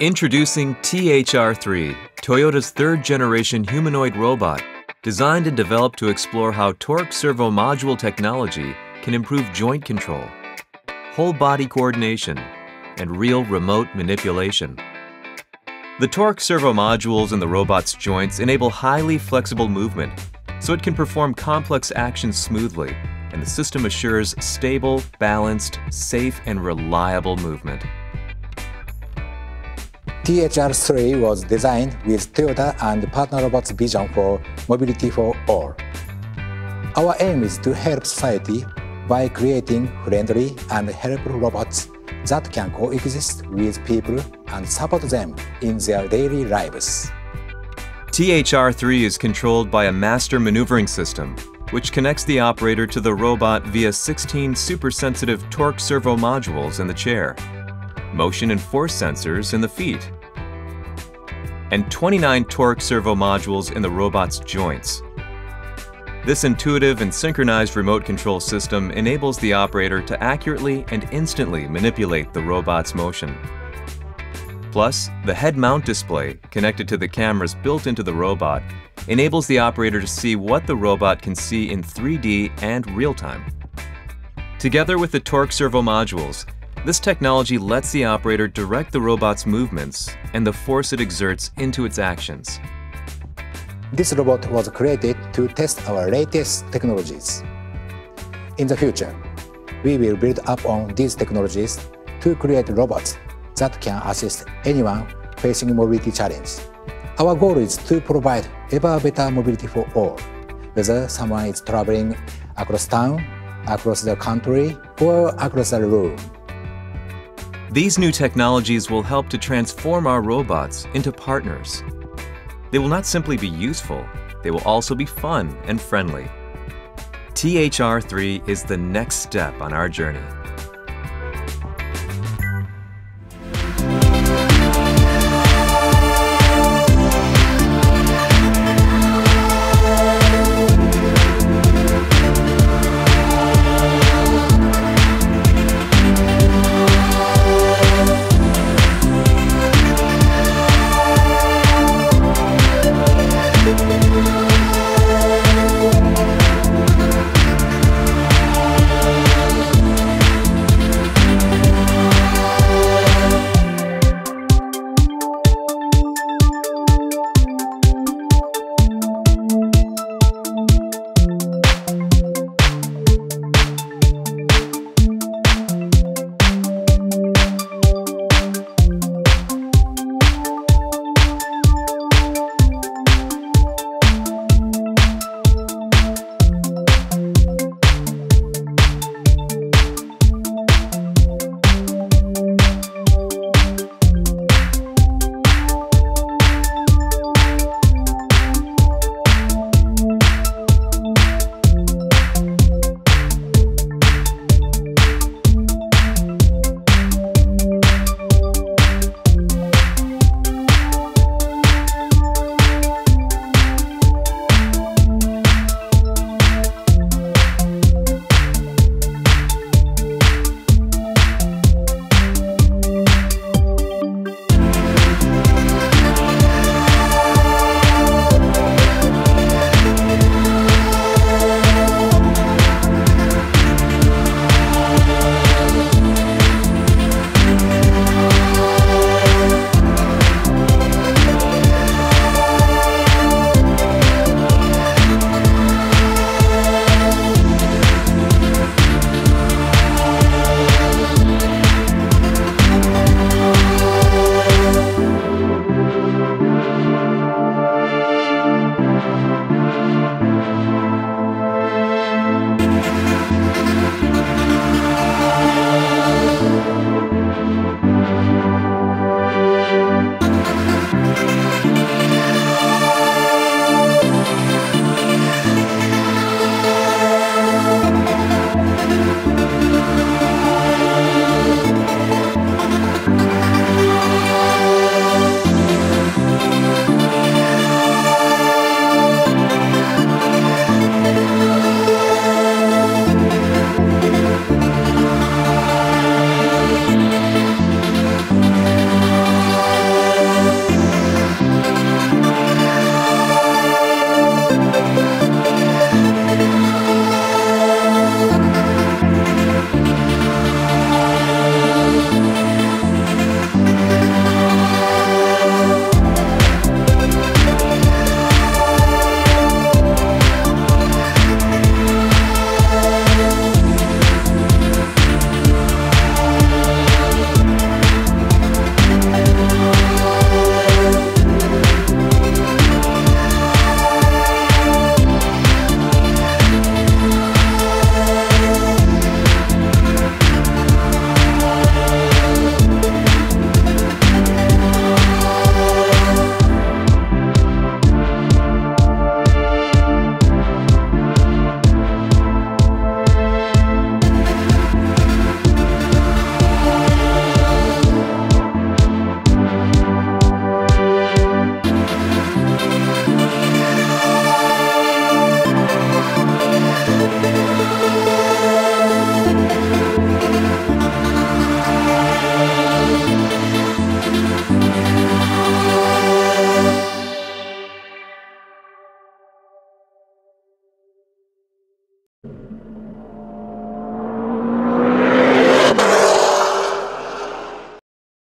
Introducing THR-3, Toyota's third-generation humanoid robot, designed and developed to explore how torque servo module technology can improve joint control, whole body coordination, and real remote manipulation. The torque servo modules in the robot's joints enable highly flexible movement, so it can perform complex actions smoothly, and the system assures stable, balanced, safe, and reliable movement. THR-3 was designed with Toyota and partner robots' vision for mobility for all. Our aim is to help society by creating friendly and helpful robots that can coexist with people and support them in their daily lives. THR-3 is controlled by a master maneuvering system, which connects the operator to the robot via 16 super-sensitive torque servo modules in the chair, motion and force sensors in the feet, and 29 torque servo modules in the robot's joints. This intuitive and synchronized remote control system enables the operator to accurately and instantly manipulate the robot's motion. Plus, the head mount display connected to the cameras built into the robot enables the operator to see what the robot can see in 3D and real time. Together with the torque servo modules, this technology lets the operator direct the robot's movements and the force it exerts into its actions. This robot was created to test our latest technologies. In the future, we will build up on these technologies to create robots that can assist anyone facing mobility challenge. Our goal is to provide ever better mobility for all, whether someone is traveling across town, across the country, or across the room. These new technologies will help to transform our robots into partners. They will not simply be useful, they will also be fun and friendly. THR-3 is the next step on our journey.